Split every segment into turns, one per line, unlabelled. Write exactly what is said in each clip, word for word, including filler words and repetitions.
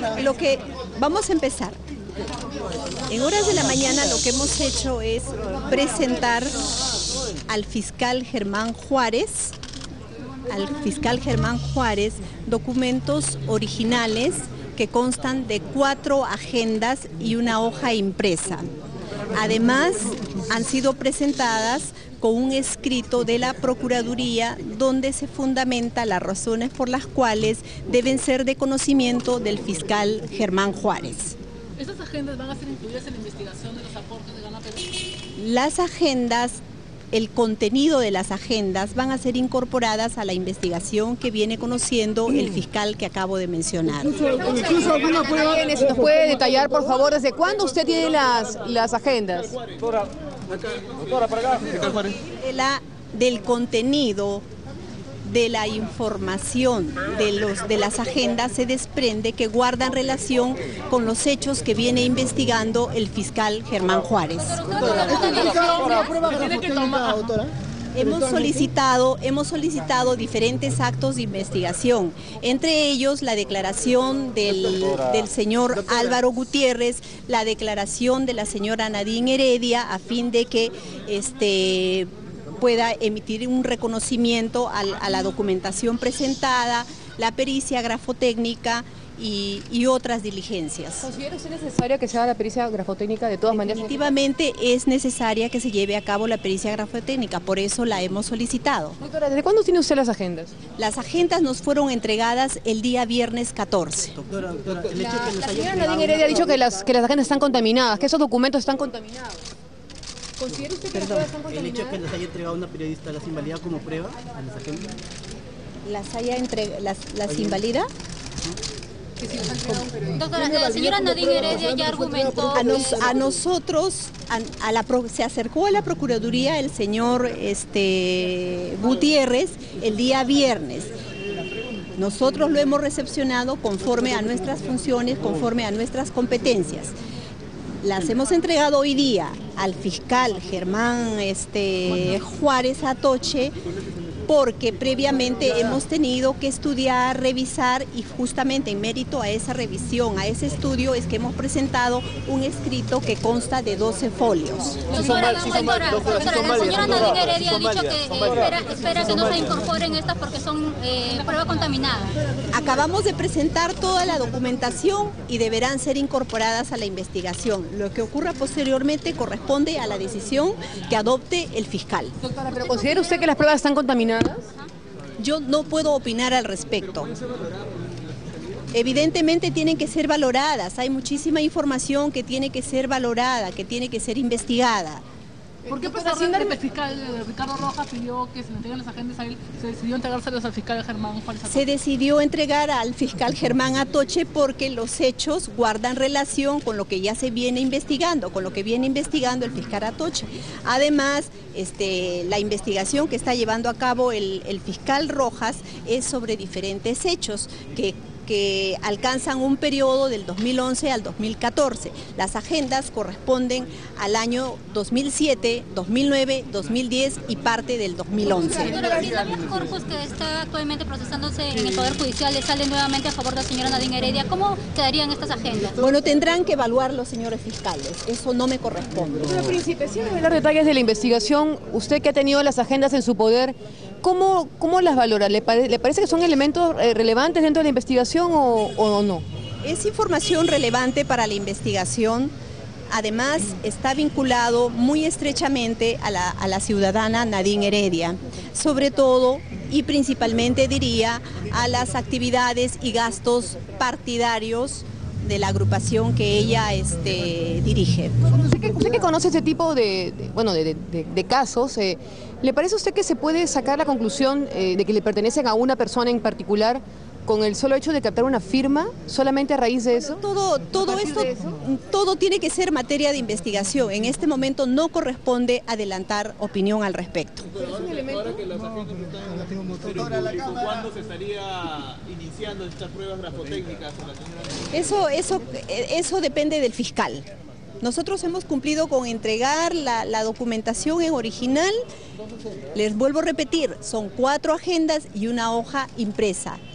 Lo que vamos a empezar. En horas de la mañana lo que hemos hecho es presentar al fiscal Germán Juárez, al fiscal Germán Juárez, documentos originales que constan de cuatro agendas y una hoja impresa. Además, han sido presentadas con un escrito de la Procuraduría donde se fundamenta las razones por las cuales deben ser de conocimiento del fiscal Germán Juárez.
¿Estas agendas van a ser incluidas en la investigación de los aportes de Gana Perú?
Las agendas, el contenido de las agendas van a ser incorporadas a la investigación que viene conociendo el fiscal que acabo de mencionar.
Incluso alguna prueba. ¿Nos puede detallar, por favor, desde cuándo usted tiene las, las agendas?
De la, del contenido de la información de, los, de las agendas se desprende que guardan relación con los hechos que viene investigando el fiscal Germán Juárez. Hemos solicitado, hemos solicitado diferentes actos de investigación, entre ellos la declaración del, del señor Álvaro Gutiérrez, la declaración de la señora Nadine Heredia, a fin de que este, pueda emitir un reconocimiento a, a la documentación presentada, la pericia grafotécnica y, y otras diligencias.
¿Considera usted necesario que se haga la pericia grafotécnica de todas maneras?
Definitivamente es necesaria que se lleve a cabo la pericia grafotécnica, por eso la hemos solicitado.
Doctora, ¿desde cuándo tiene usted las agendas?
Las agendas nos fueron entregadas el día viernes catorce.
Doctora, doctora, el hecho la, que la señora Nadine Heredia ha dicho que las, que las agendas están contaminadas, que esos documentos están contaminados. ¿Considera usted que
Perdón,
las están contaminadas?
el hecho de que les haya entregado una periodista las invalida como prueba a las agendas.
¿Las haya entre, las, las invalida?
Doctora, la señora Nadine Heredia ya argumentó...
A, nos, a nosotros, a, a la, se acercó a la Procuraduría el señor este, Gutiérrez el día viernes. Nosotros lo hemos recepcionado conforme a nuestras funciones, conforme a nuestras competencias. Las hemos entregado hoy día al fiscal Germán este, Juárez Atoche, porque previamente hemos tenido que estudiar, revisar y justamente en mérito a esa revisión, a ese estudio es que hemos presentado un escrito que consta de doce folios.
Doctora, doctora, doctora, la señora Nadine Heredia ha dicho que eh, espera, espera que no se incorporen estas porque son eh, prueba contaminada.
Acabamos de presentar toda la documentación y deberán ser incorporadas a la investigación. Lo que ocurra posteriormente corresponde a la decisión que adopte el fiscal.
Doctora, ¿pero considera usted que las pruebas están contaminadas?
Yo no puedo opinar al respecto. Evidentemente tienen que ser valoradas, hay muchísima información que tiene que ser valorada, que tiene que ser investigada.
¿Por qué pesar de que el fiscal Ricardo Rojas pidió que se le entreguen las agendas a él, se decidió entregárselas al fiscal Germán Juárez Atoche?
Se decidió entregar al fiscal Germán Atoche porque los hechos guardan relación con lo que ya se viene investigando, con lo que viene investigando el fiscal Atoche. Además, este, la investigación que está llevando a cabo el, el fiscal Rojas es sobre diferentes hechos que que alcanzan un periodo del dos mil once al dos mil catorce. Las agendas corresponden al año dos mil siete, dos mil nueve, dos mil diez y parte del dos mil once.
Pero si los corpus que está actualmente procesándose en el Poder Judicial le salen nuevamente a favor de la señora Nadine Heredia, ¿cómo quedarían estas agendas?
Bueno, tendrán que evaluar los señores fiscales, eso no me corresponde.
Pero, príncipe, sin revelar detalles de la investigación, usted que ha tenido las agendas en su poder, ¿cómo, cómo las valora? ¿Le, pare, ¿Le parece que son elementos eh, relevantes dentro de la investigación o, o no?
Es información relevante para la investigación, además está vinculado muy estrechamente a la, a la ciudadana Nadine Heredia, sobre todo y principalmente diría a las actividades y gastos partidarios de la agrupación que ella este, dirige.
Usted que, usted que conoce este tipo de, de, bueno, de, de, de casos, eh, ¿le parece a usted que se puede sacar la conclusión eh, de que le pertenecen a una persona en particular con el solo hecho de captar una firma, solamente a raíz de eso?
Todo, todo esto,
de eso?
todo tiene que ser materia de investigación. En este momento no corresponde adelantar opinión al respecto.
¿Es un elemento?
Ahora que las agendas están en el público, ¿cuándo se estaría iniciando estas pruebas grafotécnicas a la señora?
Eso, eso, eso depende del fiscal. Nosotros hemos cumplido con entregar la, la documentación en original. Les vuelvo a repetir, son cuatro agendas y una hoja impresa.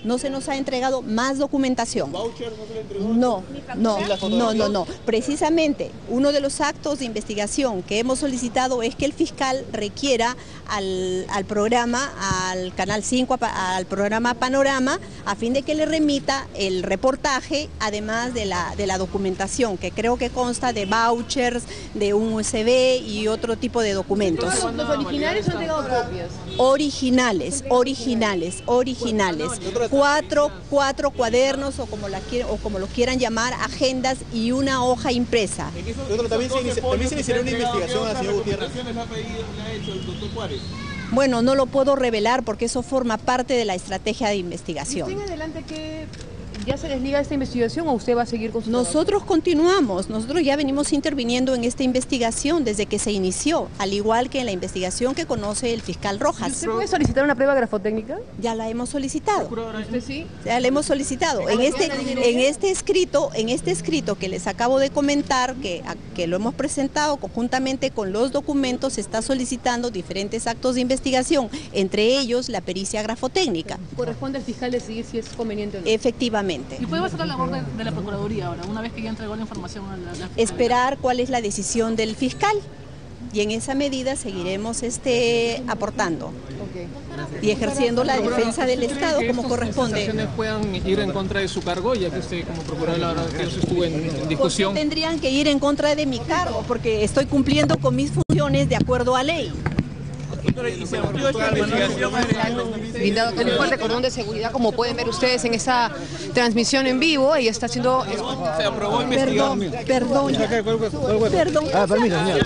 no se nos ha entregado más documentación.
¿Voucher no se le entregó?
No, no,
¿Y las
no,
fotografías?
no, no. Precisamente, uno de los actos de investigación que hemos solicitado es que el fiscal requiera al, al programa, al Canal cinco, al programa Panorama, a fin de que le remita el reportaje, además de la, de la documentación, que creo que consta de vouchers, de un U S B y otro tipo de documentos.
¿Los originales han entregado copias?
Originales, originales, originales. Cuatro, cuatro cuadernos o como, la, quier- o como lo quieran llamar, agendas y una hoja impresa.
En esos-
Doctor, también se
esos
inicia-
doce
también se
folios
iniciará
que
una
se han
investigación
entregado,
al señor
¿qué
Gutiérrez?
recomendaciones le ha pedido- le ha hecho el doctor Juárez?
Bueno, no lo puedo revelar porque eso forma parte de la estrategia de
¿Y usted
investigación.
en adelante qué? ¿Ya se desliga esta investigación o usted va a seguir con su trabajo?
Nosotros continuamos, nosotros ya venimos interviniendo en esta investigación desde que se inició, al igual que en la investigación que conoce el fiscal
¿Y
Rojas.
¿Usted puede solicitar una prueba grafotécnica?
Ya la hemos solicitado.
¿Usted sí?
Ya la hemos solicitado. En este, en este escrito, en este escrito que les acabo de comentar, que, a- que lo hemos presentado conjuntamente con los documentos, se está solicitando diferentes actos de investigación, entre ellos la pericia grafotécnica.
Corresponde al fiscal decidir si es conveniente o no.
Efectivamente.
¿Y puede ser la labor de, de la Procuraduría ahora, una vez que ya entregó la información a la, la Fiscalía?
Esperar cuál es la decisión del fiscal y en esa medida seguiremos este, aportando
Ok.
y ejerciendo la defensa del
¿Usted cree
Estado
que
como
estas
corresponde.
acciones puedan ir en contra de su cargo, ya que usted como procurador, la verdad que eso estuvo en, en
¿Por qué
discusión?
tendrían que ir en contra de mi cargo? Porque estoy cumpliendo con mis funciones de acuerdo a ley.
Y se amplió esta investigación.
Blindado con un fuerte cordón de seguridad, como pueden ver ustedes en esta transmisión en vivo. Ella está haciendo...
Se aprobó investigar.
Perdón, perdón, perdón.
Ah, permiso, señor.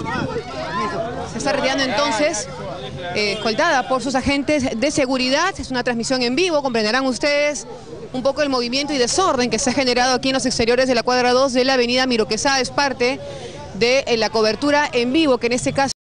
Se está retirando entonces, eh, escoltada por sus agentes de seguridad. Es una transmisión en vivo, comprenderán ustedes un poco el movimiento y desorden que se ha generado aquí en los exteriores de la cuadra dos de la avenida Miro Quesada. Es parte de eh, la cobertura en vivo, que en este caso...